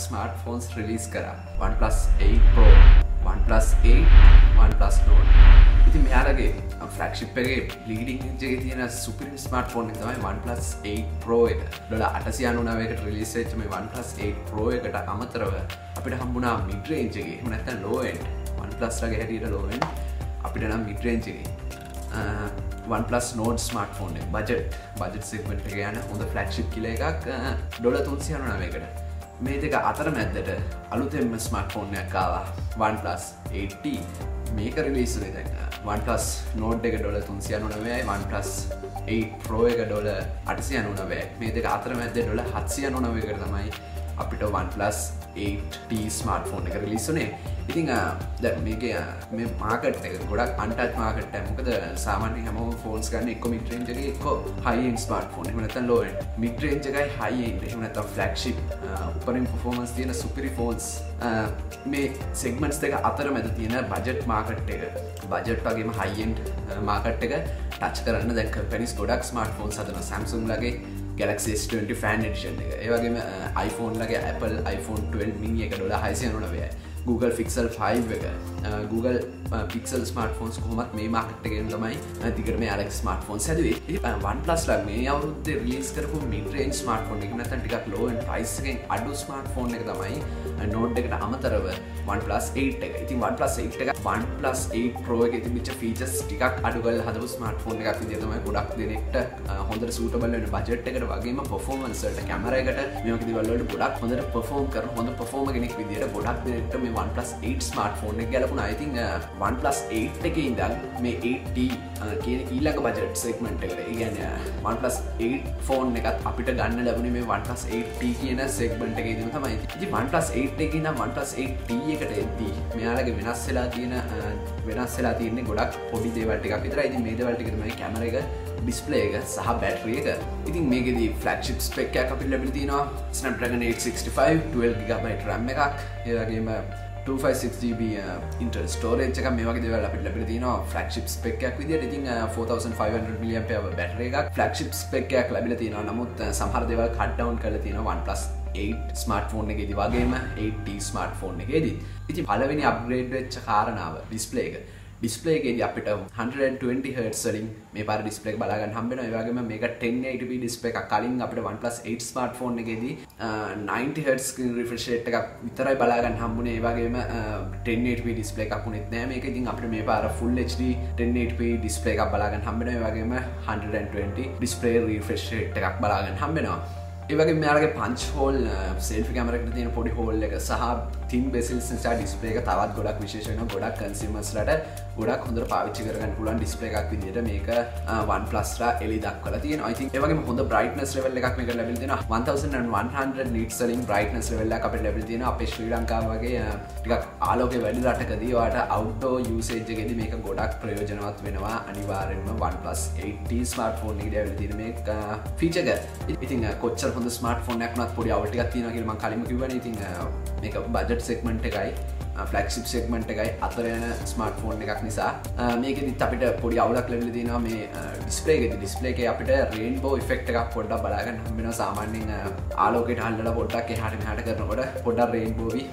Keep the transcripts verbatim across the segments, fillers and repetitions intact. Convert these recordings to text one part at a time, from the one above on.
ස්මාර්ට්ෆෝන්ස් release කරා. OnePlus eight Pro, OnePlus eight, OnePlus Nord. ඉතින් මෙයාලගේ ෆ්ලැග්ෂිප් එකේ ලීඩින් එජ් එකේ තියෙන සුපිරිම ස්මාර්ට්ෆෝන් එක තමයි OnePlus eight Pro එක. ඩොලර් eight ninety-nine එකට රිලීස් වෙච්ච මේ OnePlus eight Pro එකට අමතරව අපිට හම්බුණා mid range එකේ එහෙම නැත්නම් low end OnePlus ලගේ හැටියට low end අපිට නම් mid range එකේ OnePlus Nord ස්මාර්ට්ෆෝන් එක බජට් බජට් සෙග්මන්ට් එකේ යන හොඳ ෆ්ලැග්ෂිප් කියලා එකක් ඩොලර් three ninety-nine එකට. මේ දෙක අතර මැද්දට අලුතෙන්ම ස්මාර්ට්ෆෝන් එකක් ආවා OnePlus eight T. මේක රිලීස් වුණේ දැන් OnePlus Nord එක ඩොලර් three ninety-nine යි OnePlus eight Pro එක ඩොලර් eight ninety-nine. මේ දෙක අතර මැද්දේ ඩොලර් seven ninety-nine එකට තමයි අපිට OnePlus eight T ස්මාර්ට්ෆෝන් එක රිලීස් වුණේ. ඉතින් දැන් මේකේ මේ මාකට් එක ගොඩක් අන්ටච් මාකට් එකක්. මොකද සාමාන්‍යයෙන් හැමෝම ෆෝන්ස් ගන්න එක්ක මිඩ් රේන්ජ් එකේ එක්ක හයි එන්ඩ් ස්මාර්ට්ෆෝන්. එහෙම නැත්නම් ලෝ එන්ඩ්. මිඩ් රේන්ජ් එකයි හයි එන්ඩ්. එහෙම නැත්නම් ෆ්ලැග්ෂිප් උපරිම පර්ෆෝමන්ස් තියෙන සුපිරි ෆෝන්ස්. මේ සෙග්මන්ට්ස් දෙක අතර මැද තියෙන බජට් මාකට් එක. බජට් වගේම හයි එන්ඩ් මාකට් එක ටච් කරන්න දැන් කම්පැනිස් ගොඩක් ස්මාර්ට්ෆෝන්ස් හදනවා. Samsung ලගේ Galaxy S twenty Fan Edition එක. ඒ වගේම iPhone ලගේ Apple iPhone twelve mini එක ඩොලර් six ninety-nine යි. Google Pixel five එක. Google Pixel smartphones කොහොමත් මේ මාකට් එකෙන් තමයි දිගටම යාලගේ ස්මාර්ට්ෆෝන්ස් හැදුවේ. ඉතින් OnePlus ලා මේ අවුරුද්දේ රිලීස් කරපු mid range ස්මාර්ට්ෆෝන් එක නැත්නම් ටිකක් low end price එකෙන් අඩු ස්මාර්ට්ෆෝන් එක තමයි Nord එකට අමතරව OnePlus eight එක. ඉතින් OnePlus eight එක OnePlus eight Pro එකේ තිබිච්ච features ටිකක් අඩු කරලා හදපු ස්මාර්ට්ෆෝන් එකක් විදිහට තමයි ගොඩක් දෙනෙක්ට හොඳට suitable වෙන බජට් එකට වගේම performance වලට කැමරා එකට මේ වගේ දේවල් වලට ගොඩක් හොඳට perform කරන හොඳ performer කෙනෙක් විදිහට ගොඩක් දෙනෙක්ට මේ OnePlus eight ස්මාර්ට්ෆෝන් එක ගැලපුණා. I think OnePlus eight එකේ ඉඳන් මේ eight T කියන ඊළඟ බජට් සෙග්මන්ට් එකට. ඒ කියන්නේ OnePlus eight ෆෝන් එකත් අපිට ගන්න ලැබුණේ මේ OnePlus eight T කියන සෙග්මන්ට් එකේදීම තමයි. ඉතින් OnePlus eight එකේ ඉඳන් OnePlus eight T එකට එද්දී මෙයාලගේ වෙනස් වෙලා තියෙන වෙනස් වෙලා තියෙන්නේ ගොඩක් පොඩි දේවල් ටිකක් විතරයි. ඉතින් මේ දේවල් ටික තමයි කැමරා එක, ඩිස්ප්ලේ එක සහ බැටරි එක. ඉතින් මේකෙදී ෆ්ලැග්ෂිප් ස්පෙක් එකක් අපිට ලැබිලා තියෙනවා. Snapdragon eight sixty-five twelve gigabyte RAM එකක්. ඒ වගේම two fifty-six G B internal storage එකක්. මේ වගේ දේවල් අපිට ලැබිලා තියෙනවා ෆ්ලැග්ෂිප් ස්පෙක් එකක් විදියට. ඉතින් four thousand five hundred milliampere hour battery එකක් ෆ්ලැග්ෂිප් ස්පෙක් එකක් ලැබිලා තියෙනවා. නමුත් සමහර දේවල් කට් ඩවුන් කරලා තියෙනවා OnePlus eight ස්මාර්ට්ෆෝන් එකේදී වගේම eight T ස්මාර්ට්ෆෝන් එකේදී. ඉතින් පළවෙනි අප්ග්‍රේඩ් වෙච්ච කාරණාව ඩිස්ප්ලේ එක. ඩිස්ප්ලේ එකේදී අපිට one twenty hertz වලින් මේ පාර ඩිස්ප්ලේ එක බලා ගන්න හම්බ වෙනවා. ඒ වගේම මේක ten eighty p ඩිස්ප්ලේ එකක්. කලින් අපිට OnePlus eight ස්මාර්ට්ෆෝන් එකේදී ninety hertz screen refresh rate එකක් විතරයි බලා ගන්න හම්බුනේ. ඒ වගේම ten eighty p ඩිස්ප්ලේ එකක් වුණෙත් නෑ. මේක ඉතින් අපිට මේ පාර full H D ten eighty p display එකක් බලා ගන්න හම්බ වෙනවා. ඒ වගේම one twenty display refresh rate එකක් බලා ගන්න හම්බ වෙනවා. ඒ වගේ මෙයාලගේ පංච් හෝල් සෙල්ෆි කැමරා එකට තියෙන පොඩි හෝල් එක සහ තින් බෙසල්ස් නිසා ඩිස්ප්ලේ එක තවත් ගොඩක් විශේෂ වෙනවා. ගොඩක් කන්සියුමර්ස්ලාට ගොඩක් හොඳට පාවිච්චි කරගන්න පුළුවන් ඩිස්ප්ලේ එකක් විදිහට මේක OnePlus ලා එලි දක්වලා තියෙනවා. I think ඒ වගේම හොඳ brightness level එකක් මේකට ලැබිලා තියෙනවා. eleven hundred nits වලින් brightness level එකක් අපිට ලැබිලා තියෙනවා. අපේ ශ්‍රී ලංකාව වගේ ටිකක් ආලෝකය වැඩි රටකදී ඔයාලට outdoor usage එකේදී මේක ගොඩක් ප්‍රයෝජනවත් වෙනවා. අනිවාර්යෙන්ම OnePlus eight T ස්මාර්ට්ෆෝන් එකේදී ලැබිලා තියෙන මේ ෆීචර් එක. ඉතින් කොච්චර හොඳ ස්මාර්ට්ෆෝන් එකක් වුණත් පොඩි අවුල් ටිකක් තියෙනවා කියලා මම කලින්ම කිව්වනේ. ඉතින් මේක බජට් සෙග්මන්ට් එකයි ෆ්ලැග්ෂිප් සෙග්මන්ට් එකයි අතර යන ස්මාර්ට්ෆෝන් එකක් නිසා මේකෙදිත් අපිට පොඩි අවුලක් ලැබිලා තියෙනවා. මේ ඩිස්ප්ලේ එකේදී ඩිස්ප්ලේ එකේ අපිට රේන්බෝ ඉෆෙක්ට් එකක් පොඩ්ඩක් බලා ගන්න හම්බ වෙනවා. සාමාන්‍යයෙන් ආලෝකයට හල්ලලා පොඩ්ඩක් එහාට මෙහාට කරනකොට පොඩ්ඩක් රේන්බෝවි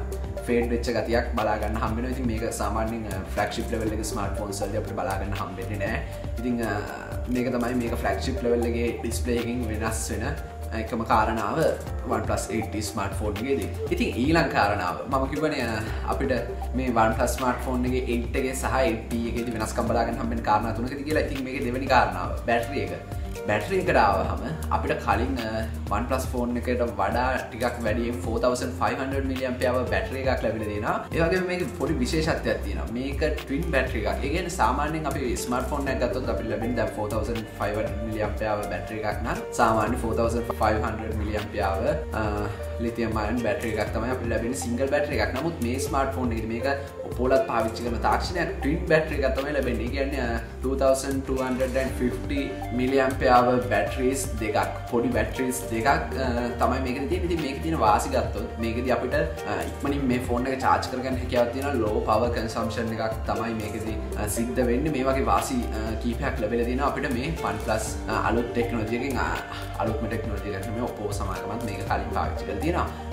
ෆේඩ් වෙච්ච ගතියක් බලා ගන්න හම්බ වෙනවා. ඉතින් මේක සාමාන්‍යයෙන් ෆ්ලැග්ෂිප් ලෙවල් එකේ ස්මාර්ට්ෆෝන්ස් වලදී අපිට බලා ගන්න හම්බෙන්නේ නැහැ. ඉතින් මේක තමයි මේක ෆ්ලැග්ෂිප් ලෙවල් එකේ ඩිස්ප්ලේ එකකින් වෙනස් වෙන එකම කාරණාව OnePlus eight T ස්මාර්ට්ෆෝන් එකේදී. ඉතින් ඊළඟ කාරණාව මම කිව්වනේ අපිට මේ OnePlus ස්මාර්ට්ෆෝන් එකේ eight එකේ සහ eight T එකේදී වෙනස්කම් බලා ගන්න හම්බෙන කාරණා තුනකදී කියලා. ඉතින් මේකේ දෙවෙනි කාරණාව බැටරි එක. බැටරි එකට ආවහම අපිට කලින් OnePlus ෆෝන් එකට වඩා ටිකක් වැඩි four thousand five hundred milliampere hour battery එකක් ලැබිලා තියෙනවා. ඒ වගේම මේකේ පොඩි විශේෂත්වයක් තියෙනවා. මේක ට්වින් බැටරි එකක්. ඒ කියන්නේ සාමාන්‍යයෙන් අපි ස්මාර්ට්ෆෝන් එකක් ගත්තොත් අපිට ලැබෙන්නේ දැන් four thousand five hundred milliampere hour battery එකක් නම් සාමාන්‍ය four thousand five hundred milliampere hour lithium ion battery එකක් තමයි අපිට ලැබෙන්නේ සිංගල් බැටරි එකක්. නමුත් මේ ස්මාර්ට්ෆෝන් එකේදී මේක ඔපෝලත් පාවිච්චි කරන තාක්ෂණයක් ට්වින් බැටරි එකක් තමයි ලැබෙන්නේ. ඒ කියන්නේ two thousand two hundred fifty milliampere hour batteries දෙකක් පොඩි batteries දෙකක් තමයි මේකේ තියෙන්නේ. ඉතින් මේකේ තියෙන වාසි ගත්තොත් මේකෙදී අපිට ඉක්මනින් මේ ෆෝන් එක charge කරගන්න හැකියාවක් තියෙනවා. low power consumption එකක් තමයි මේකෙදී සිද්ධ වෙන්නේ. මේ වගේ වාසි කීපයක් ලැබිලා තියෙනවා අපිට මේ OnePlus අලුත් ටෙක්නොලොජි එකකින් අලුත්ම ටෙක්නොලොජි එකක් නෙමෙයි ඔපෝ සමාගමත් මේක කලින් පාවිච්චි කරලා තියෙනවා.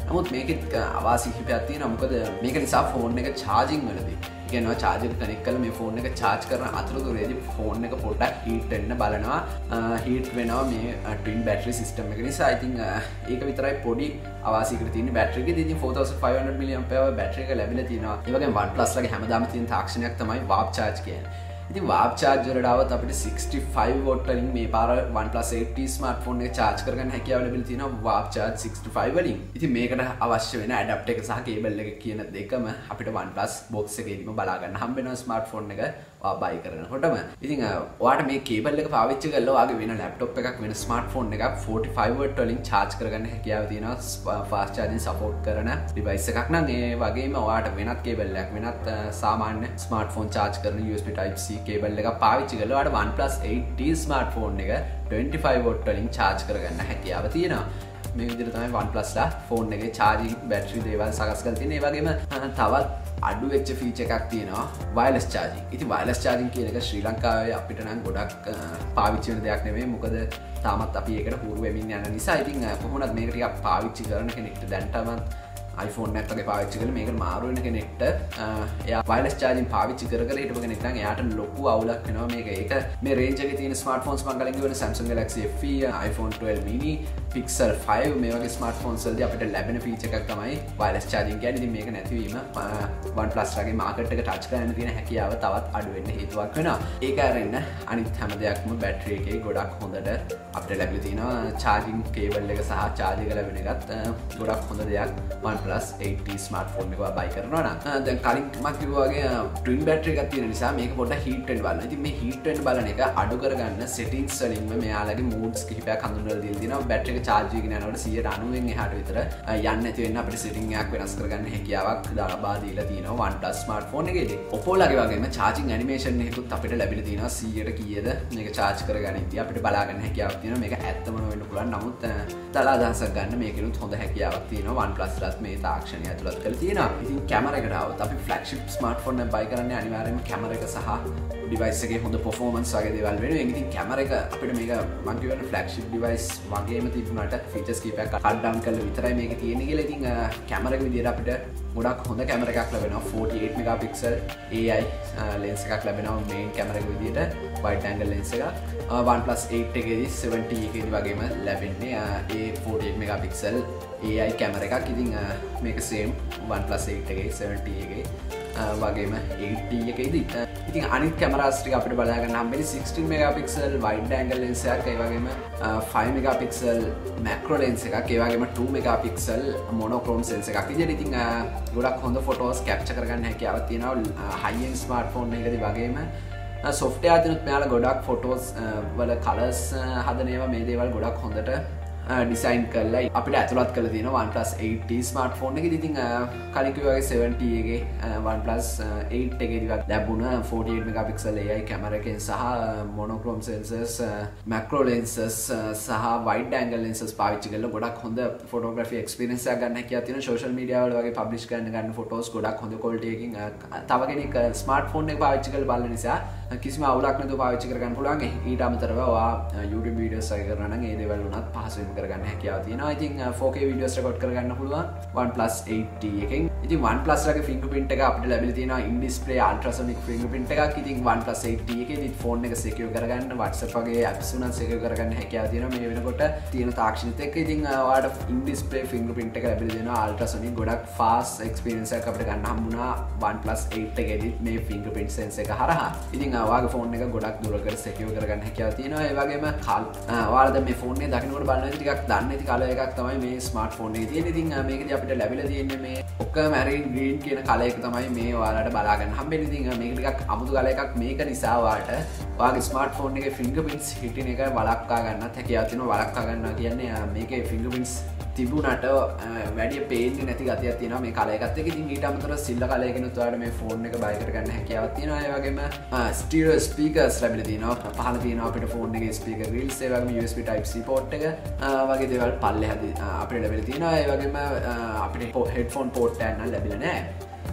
නමුත් මේකෙත් අවාසි කිහිපයක් තියෙනවා. මොකද මේක නිසා ෆෝන් එක charging වලදී කියනවා charger කනෙක්ට් කරලා මේ ෆෝන් එක charge කරන අතරතුරේදී ෆෝන් එක පොඩ්ඩක් heat වෙන්න බලනවා. heat වෙනවා මේ twin battery system එක නිසා. I think ඒක විතරයි පොඩි අවාසියකට තියෙන බැටරි එකේ. ඉතින් four thousand five hundred milliampere hour battery එක ලැබිලා තියෙනවා. ඒ වගේම OnePlus ලගේ හැමදාම තියෙන තාක්ෂණයක් තමයි warp charge කියන්නේ. ඉතින් warp charge වලට આવත් අපිට sixty-five watt වලින් මේ පාර OnePlus eight T ස්මාර්ට්ෆෝන් එක charge කරගන්න හැකියාව ලැබිලා තියෙනවා warp charge sixty-five වලින්. ඉතින් මේකට අවශ්‍ය වෙන adapter එක සහ cable එක කියන දෙකම අපිට OnePlus box එකේදීම බලා ගන්න හම්බ වෙනවා ස්මාර්ට්ෆෝන් එක buy කරනකොටම. ඉතින් ඔයාලට මේ cable එක පාවිච්චි කරලා ඔයාගේ වෙන laptop එකක් වෙන ස්මාර්ට්ෆෝන් එකක් forty-five watt වලින් charge කරගන්න හැකියාව තියෙනවා fast charging support කරන device එකක් නම් ඒ වගේම ඔයාලට වෙනත් cable එකක් වෙනත් සාමාන්‍ය ස්මාර්ට්ෆෝන් charge කරන U S B type C cable එක පාවිච්චි කරලා ඔයාලට OnePlus eight T ස්මාර්ට්ෆෝන් එක twenty-five watt වලින් charge කරගන්න හැකියාව තියෙනවා. මේ විදිහට තමයි OnePlus ලා ෆෝන් එකේ charging battery දේවල් සකස් කරලා තියෙන්නේ. ඒ වගේම තවත් අඩු වෙච්ච feature එකක් තියෙනවා wireless charging. ඉතින් wireless charging කියන එක ශ්‍රී ලංකාවේ අපිට නම් ගොඩක් පාවිච්චි වෙන දෙයක් නෙමෙයි. මොකද තාමත් අපි ඒකට හුරු වෙමින් යන නිසා. ඉතින් කොහොමද මේක ටිකක් පාවිච්චි කරන කෙනෙක්ට දැන් තමයි iPhone එකක් වගේ පාවිච්චි කරලා මේකට මාරු වෙන කෙනෙක්ට එයා wireless charging පාවිච්චි කර කර හිටපු කෙනෙක් නම් එයාට ලොකු අවුලක් වෙනවා මේක. ඒක මේ range එකේ තියෙන smartphones මම කලින් කිව්වනේ Samsung Galaxy F E, iPhone twelve mini, Pixel five මේ වගේ smartphones වලදී අපිට ලැබෙන feature එකක් තමයි wireless charging කියන්නේ. ඉතින් මේක නැතිවීම OnePlus වගේ market එක touch කරන්න තියෙන හැකියාව තවත් අඩු වෙන්න හේතුවක් වෙනවා. ඒක අරින්න අනිත් හැම දෙයක්ම battery එකේ ගොඩක් හොඳට අපිට ලැබිලා තියෙනවා. charging cable එක සහ charge එක ලැබෙන එකත් ගොඩක් හොඳ දෙයක්. OnePlus eight T ස්මාර්ට්ෆෝන් එක buy කරනවා නම් දැන් කලින් මම කිව්වා වගේ twin battery එකක් තියෙන නිසා මේක පොඩ්ඩක් heat වෙන්න බලන්න. ඉතින් මේ heat වෙන්න බලන එක අඩු කරගන්න settings වලින්ම මෙයාලගේ moods කිහිපයක් හඳුන්වලා දීලා තියෙනවා. battery එක charge වෙගෙන යනකොට one hundred ninety එහාට විතර යන්න නැති වෙන්න අපිට setting එකක් වෙනස් කරගන්න හැකියාවක් දාලා දීලා තියෙනවා OnePlus ස්මාර්ට්ෆෝන් එකේදී. Oppo ලගේ වගේම charging animation එකකුත් අපිට ලැබිලා තියෙනවා. one hundred කීයද මේක charge කරගනිද්දී අපිට බලා ගන්න හැකියාවක් තියෙනවා. මේක ඇත්තම වෙන්න පුළුවන්. නමුත් තලා අදහසක් ගන්න මේකෙනුත් හොඳ හැකියාවක් තියෙනවා. OnePlus ලත් මේ තාක්ෂණය ඇතුළත් කරලා තියෙනවා. ඉතින් කැමරා එකට આવත් අපි flagship smartphone එක buy කරන්නේ අනිවාර්යයෙන්ම කැමරා එක සහ device එකේ හොඳ performance වගේ දේවල් වෙනුවෙන්. ඉතින් කැමරා එක අපිට මේක මම කියවන flagship device වගේම තිබුණාට features කීපයක් cut down කරලා විතරයි මේක තියෙන්නේ කියලා. ඉතින් කැමරා එක විදියට අපිට ගොඩක් හොඳ කැමරා එකක් ලැබෙනවා. forty-eight megapixel A I lens එකක් ලැබෙනවා main කැමරා එක විදියට wide angle lens එක. OnePlus eight එකේදී seventy එකේදී වගේම ලැබෙන්නේ ඒ forty-eight megapixel A I camera එකක්. ඉතින් මේක same OnePlus eight එකේ seventy එකේ වගේම eight T එකේදී. ඉතින් අනිත් කැමරාස් ටික අපිට බලා ගන්න හම්බෙන්නේ sixteen megapixel wide angle lens එකක්, ඒ වගේම five megapixel macro lens එකක්, ඒ වගේම two megapixel monochrome sensor එකක් විදියට. ඉතින් ගොඩක් හොඳ photos capture කරගන්න හැකියාවක් තියෙනවා high end smartphone එකකදී. වගේම software දිනුත් මෙයාලා ගොඩක් photos වල colors හදන ඒවා මේ දේවල් ගොඩක් හොඳට ඩිසයින් කරලා අපිට ඇතුළත් කරලා තියෙනවා OnePlus eight T ස්මාර්ට්ෆෝන් එකේදී. ඉතින් කලින් කිව්වා වගේ seventy එකේ OnePlus eight එකේදී ලැබුණ forty-eight megapixel A I camera එකෙන් සහ monochrome sensors, macro lenses සහ wide angle lenses පාවිච්චි කරලා ගොඩක් හොඳ photography experience එකක් ගන්න හැකියාවක් තියෙනවා. social media වල වගේ publish කරන්න ගන්න photos ගොඩක් හොඳ quality එකකින් තව කෙනෙක් ස්මාර්ට්ෆෝන් එක පාවිච්චි කරලා බලන නිසා කිසිම අවුලක් නැතුව පාවිච්චි කරගන්න පුළුවන්. ඊට අමතරව ඔයා YouTube videos වගේ කරනවා නම් ඒ දේවල් උනත් පහසුවෙන් කරගන්න හැකියාව තියෙනවා. ඉතින් four K videos record කරගන්න පුළුවන් OnePlus eight T එකෙන්. ඉතින් OnePlus ලගේ fingerprint එක අපිට ලැබිලා තියෙනවා in display ultrasonic fingerprint එකක්. ඉතින් OnePlus eight T එකේදී phone එක secure කරගන්න WhatsApp වගේ apps උනත් secure කරගන්න හැකියාව තියෙනවා මේ වෙනකොට තියෙන තාක්ෂණිත් එක්ක. ඉතින් ඔයාලට in display fingerprint එක ලැබිලා තියෙනවා ultrasonic ගොඩක් fast experience එකක් අපිට ගන්න හම්බුණා OnePlus eight එකේදී මේ fingerprint sensor එක හරහා. ඉතින් ඔයාගේ phone එක ගොඩක් දුරකට secure කරගන්න හැකියාව තියෙනවා. ඒ වගේම ඔයාලා දැන් මේ phone එක දකින්නකොට බලනවා ටිකක් දන්නේ නැති කලර් එකක් තමයි මේ ස්මාර්ට්ෆෝන් එකේ තියෙන්නේ. ඉතින් මේකදී අපිට ලැබිලා තියෙන්නේ මේ ඔක්කොම marine green කියන කලර් එක තමයි මේ ඔයාලට බලා ගන්න හම්බෙන්නේ. ඉතින් මේක ටිකක් අමුතු කලර් එකක්. මේක නිසා ඔයාලට ඔයාගේ ස්මාර්ට්ෆෝන් එකේ fingerprints හිටින එක වළක්වා ගන්නත් හැකියාව තියෙනවා. වළක්වා ගන්නවා කියන්නේ මේකේ fingerprints තිබුණට වැඩි පේන්නේ නැති ගතියක් තියෙනවා මේ කලර් එකත් එක්ක. ඉතින් ඊට අමතරව සිල්ල කලර් එකකිනුත් ඔයාලට මේ ෆෝන් එක buy කරගන්න හැකියාවක් තියෙනවා. ඒ වගේම stereo speakers ලැබිලා තියෙනවා. පහළ තියෙනවා අපිට ෆෝන් එකේ speaker grills, ඒ වගේම U S B type C port එක වගේ දේවල් පල්ලෙහාදී අපිට ලැබිලා තියෙනවා. ඒ වගේම අපිට headphone port එකක් නම් ලැබිලා නැහැ.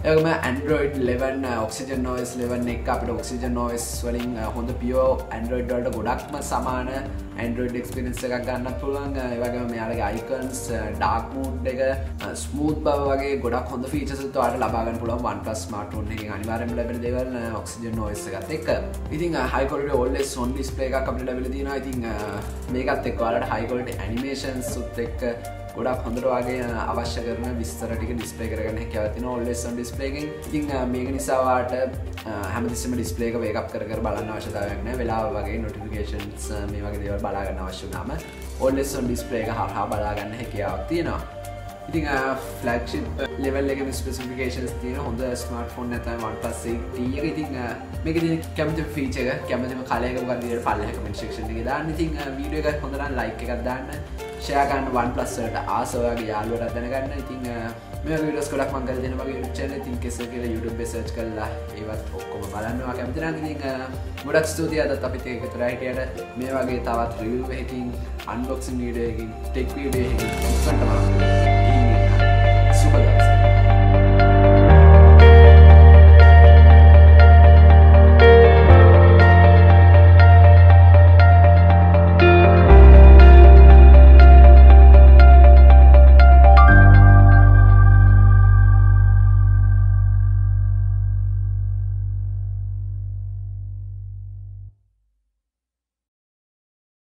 ඒකම Android eleven Oxygen O S eleven එක අපිට Oxygen O S වලින් හොඳ pure Android වලට ගොඩක්ම සමාන Android experience එකක් ගන්නත් පුළුවන්. ඒ වගේම මෙයාලගේ icons, dark mode එක, smooth බව වගේ ගොඩක් හොඳ features උත් ඔයාලට ලබා ගන්න පුළුවන් OnePlus smartphone එකකින් අනිවාර්යයෙන්ම ලැබෙන දේවල් Oxygen O S එකත් එක්ක. ඉතින් high quality always on display එකක් අපිට ලැබිලා තියෙනවා. ඉතින් මේකත් එක්ක ඔයාලට high quality animations උත් එක්ක ගොඩක් හොඳට වගේ අවශ්‍ය කරන විස්තර ටික ඩිස්ප්ලේ කරගන්න හැකියාවක් තියෙනවා always on display එකෙන්. ඉතින් මේක නිසා ඔයාලට හැමතිස්සෙම ඩිස්ප්ලේ එක wake up කර කර බලන්න අවශ්‍යතාවයක් නැහැ. වෙලාව වගේ notifications මේ වගේ දේවල් බලා ගන්න අවශ්‍ය වුණාම always on display එක හරහා බලා ගන්න හැකියාවක් තියෙනවා. ඉතින් flagship level එකේ specifications තියෙන හොඳ smartphone එක තමයි OnePlus eight T එක. ඉතින් මේකේ තියෙන කැමති feature එක කැමතිම කලයක මොකක්ද විදියට පල්ලෙහා comment section එකේ දාන්න. ඉතින් වීඩියෝ එක හොඳ නම් like එකක් දාන්න. share කරන්න OnePlus වලට ආස ඔයාගේ යාළුවෝට දැනගන්න. ඉතින් මේ වගේ වීඩියෝස් ගොඩක් මම කරලා දෙනවා මගේ YouTube channel එකේ. ඉතින් කෙසේ කියලා YouTube එකේ search කරලා ඒවත් ඔක්කොම බලන්න ඔයා කැමති නම් ඉතින් ගොඩක් ස්තුතියි අදත් අපිත් එක්ක එකතු වෙලා හිටියට. මේ වගේ තවත් review එකකින් unboxing වීඩියෝ එකකින් tech වීඩියෝ එකකින් ඉස්සරහට බලමු.